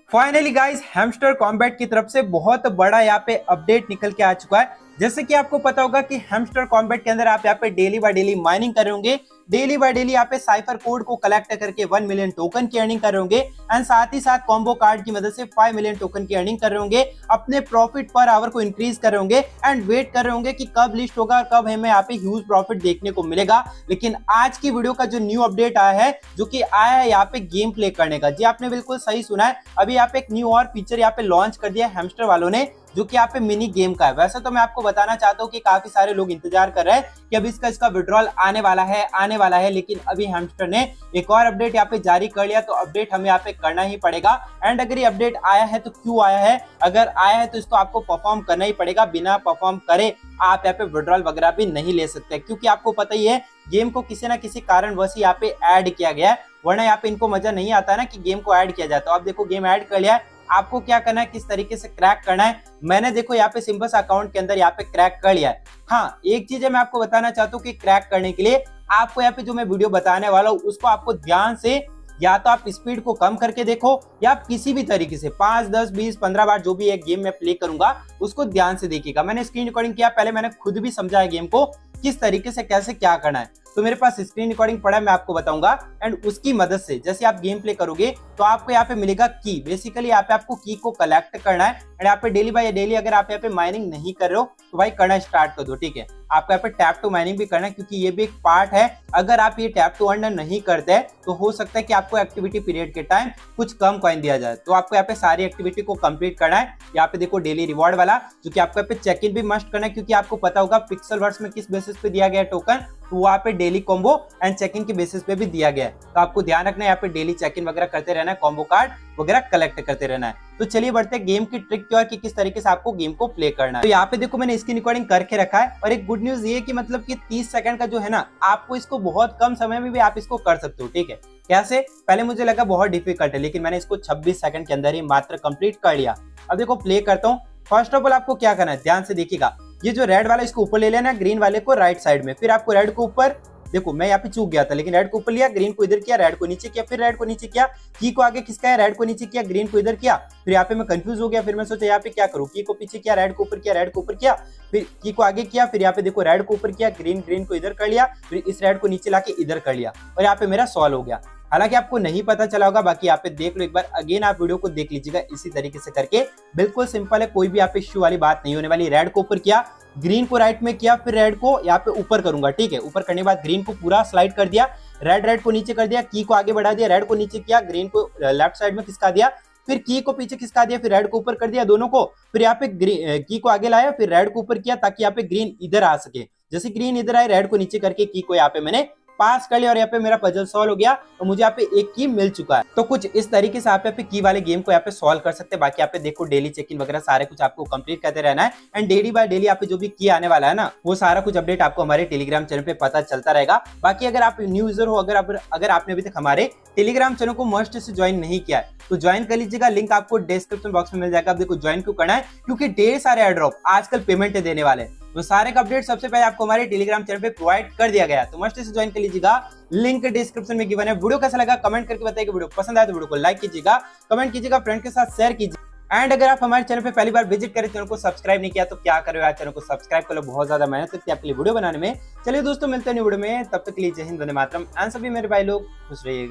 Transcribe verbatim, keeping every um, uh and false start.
Finally guys hamster combat की तरफ से बहुत बड़ा यहाँ पे अपडेट निकल के आ चुका है। जैसे कि आपको पता होगा कि हैमस्टर कॉम्बैट के अंदर आप यहाँ पे डेली बाय डेली माइनिंग कर रहे होंगे, डेली बाय डेली यहाँ पे साइफर कोड को कलेक्ट करके वन मिलियन टोकन की अर्निंग कर रहे होंगे एंड साथ ही साथ कॉम्बो कार्ड की मदद से फाइव मिलियन टोकन की अर्निंग कर रहे होंगे। अपने प्रॉफिट पर आवर को इंक्रीज कर रहे होंगे एंड वेट कर रहे होंगे कि कब लिस्ट होगा और कब हमें यहाँ पे ह्यूज प्रॉफिट देखने को मिलेगा। लेकिन आज की वीडियो का जो न्यू अपडेट आया है, जो कि आया है यहाँ पे गेम प्ले करने का, जी आपने बिल्कुल सही सुना है। अभी यहाँ पे एक न्यू और फीचर यहाँ पे लॉन्च कर दिया है हैमस्टर वालों ने, जो कि यहाँ पे मिनी गेम का है। वैसे तो मैं आपको बताना चाहता हूँ कि काफी सारे लोग इंतजार कर रहे हैं कि अब इसका इसका विड्रॉल आने वाला है आने वाला है लेकिन अभी हैमस्टर ने एक और अपडेट यहाँ पे जारी कर लिया, तो अपडेट हमें यहाँ पे करना ही पड़ेगा। एंड अगर ये अपडेट आया है तो क्यों आया है, अगर आया है तो इसको आपको परफॉर्म करना ही पड़ेगा। बिना परफॉर्म करे आप यहाँ पे विड्रॉल वगैरह भी नहीं ले सकते, क्योंकि आपको पता ही है गेम को किसी ना किसी कारणवश यहाँ पे ऐड किया गया है, वरना यहाँ पे इनको मजा नहीं आता है ना कि गेम को ऐड किया जाए। तो आप देखो गेम ऐड कर लिया है, आपको क्या करना है, किस तरीके से क्रैक करना है। मैंने देखो यहाँ पे सिंपल अकाउंट के अंदर यहाँ पे क्रैक कर लिया है। हाँ, एक चीज है मैं आपको बताना चाहता हूँ कि क्रैक करने के लिए आपको यहाँ पे जो मैं वीडियो बताने वाला हूँ उसको आपको ध्यान से या तो आप स्पीड को कम करके देखो या आप किसी भी तरीके से पांच दस बीस पंद्रह बार जो भी एक गेम में प्ले करूंगा उसको ध्यान से देखिएगा। मैंने स्क्रीन रिकॉर्डिंग किया, पहले मैंने खुद भी समझाया गेम को किस तरीके से कैसे क्या करना है, तो मेरे पास स्क्रीन रिकॉर्डिंग पड़ा है, मैं आपको बताऊंगा। एंड उसकी मदद से जैसे आप गेम प्ले करोगे तो आपको यहाँ पे मिलेगा की। बेसिकली यहाँ पे आपको की को कलेक्ट करना है एंड यहाँ पे डेली बाय डेली अगर आप यहाँ पे माइनिंग नहीं कर रहे हो तो भाई करना स्टार्ट कर दो, ठीक है। आपको यहाँ पे टैप टू माइनिंग भी करना है, क्योंकि ये भी एक पार्ट है। अगर आप ये टैप टू अर्न नहीं करते हैं तो हो सकता है कि आपको एक्टिविटी पीरियड के टाइम कुछ कम कॉइन दिया जाए। तो आपको यहाँ पे सारी एक्टिविटी को कंप्लीट करना है। यहाँ पे देखो डेली रिवॉर्ड वाला, जो कि आपको यहाँ पे चेक इन भी मस्ट करना है, क्योंकि आपको पता होगा पिक्सल वर्स में किस बेसिस पे दिया गया टोकन, तो वहाँ पे daily combo and check in के बेसिस पे भी दिया गया है। तो आपको ध्यान रखना है, यहाँ पे डेली चेक इन वगैरह करते रहना है, कॉम्बो कार्ड वगैरह कलेक्ट करते रहना है। तो चलिए बढ़ते हैं गेम की ट्रिक की ओर कि किस तरीके से आपको गेम को प्ले करना है। तो यहाँ पे देखो मैंने इसकी रिकॉर्डिंग करके रखा है, और एक गुड न्यूज ये कि मतलब कि तीस सेकंड का जो है ना, आपको इसको बहुत कम समय में भी आप इसको कर सकते हो, ठीक है। कैसे, पहले मुझे लगा बहुत डिफिकल्ट है, लेकिन मैंने इसको छब्बीस सेकंड के अंदर ही मात्र कंप्लीट कर लिया। अब देखो प्ले करता हूँ। फर्स्ट ऑफ ऑल आपको क्या करना है, ध्यान से देखिएगा, ये जो रेड वाला इसको ऊपर ले लेना, ग्रीन वाले को राइट साइड में, फिर आपको रेड को ऊपर, देखो मैं यहाँ पे चूक गया था, लेकिन रेड को ऊपर लिया, ग्रीन को इधर किया, रेड को नीचे किया, फिर रेड को नीचे किया, की को आगे किसका है, रेड को नीचे किया, ग्रीन को इधर किया। फिर यहाँ पे मैं कंफ्यूज हो गया, फिर मैं सोचा यहाँ पे क्या करूँ, की को पीछे किया, रेड को ऊपर किया, रेड को ऊपर किया, फिर की को आगे किया, फिर यहाँ पे देखो रेड को ऊपर किया, ग्रीन ग्रीन को इधर कर लिया, फिर इस रेड को नीचे लाके इधर कर लिया, और यहाँ पे मेरा सॉल्व हो गया। हालांकि आपको नहीं पता चला होगा, बाकी यहाँ पे देख लो एक बार, अगेन आप वीडियो को देख लीजिएगा इसी तरीके से करके। बिल्कुल सिंपल है, कोई भी यहाँ पे इश्यू वाली बात नहीं होने वाली। रेड को ऊपर किया, ग्रीन को राइट में किया, फिर रेड को यहाँ पे ऊपर करूंगा, ठीक है। ऊपर करने के बाद ग्रीन को पूरा स्लाइड कर दिया, रेड रेड को नीचे कर दिया, की को आगे बढ़ा दिया, रेड को नीचे किया, ग्रीन को लेफ्ट साइड में खिसका दिया, फिर की को पीछे खिसका दिया, फिर रेड को ऊपर कर दिया दोनों को, फिर यहाँ पे की को आगे लाया, फिर रेड को ऊपर किया ताकि यहाँ पे ग्रीन इधर आ सके। जैसे ग्रीन इधर आए, रेड को नीचे करके की को यहाँ पे मैंने पास कर लिया, और यहाँ पे मेरा पजल सॉल्व हो गया, तो मुझे यहाँ पे एक की मिल चुका है। तो कुछ इस तरीके से आप यहाँ पे की वाले गेम को यहाँ पे सॉल्व कर सकते हैं। बाकी यहाँ पे देखो डेली चेक इन वगैरह सारे कुछ आपको कंप्लीट करते रहना है, एंड डेली बाय डेली यहाँ पे जो भी की आने वाला है ना, वो सारा कुछ अपडेट आपको हमारे टेलीग्राम चैनल पे पता चलता रहेगा। बाकी अगर आप न्यू यूजर हो, अगर आप अगर आपने अभी तक हमारे टेलीग्राम चैनल को मस्ट से ज्वाइन नहीं किया है तो ज्वाइन कर लीजिएगा, लिंक आपको डिस्क्रिप्शन बॉक्स में मिल जाएगा। अब देखो ज्वाइन क्यों करना है, क्योंकि ढेर सारे एयर ड्रॉप आजकल पेमेंट देने वाले हैं, तो सारे का अपडेट सबसे पहले आपको हमारे टेलीग्राम चैनल पे प्रोवाइड कर दिया गया है, तो मस्ट से ज्वाइन कर लीजिएगा, लिंक डिस्क्रिप्शन में गिवन है। वीडियो कैसा लगा कमेंट करके बताइए, वीडियो पसंद आए तो वीडियो को लाइक कीजिएगा, कमेंट कीजिएगा, फ्रेंड के साथ शेयर कीजिए। एंड अगर आप हमारे चैनल पे पहली बार विजिट करें, चैनल को सब्सक्राइब नहीं किया तो क्या करो यार, चैनल को सब्सक्राइब कर लो, बहुत ज्यादा मेहनत लगती है आपके लिए वीडियो बनाने में। चलिए दोस्तों मिलते हैं न्यू वीडियो में, तब तक के लिए जय हिंद वंदे मातरम, एंड सभी मेरे भाई लोग खुश रहिए।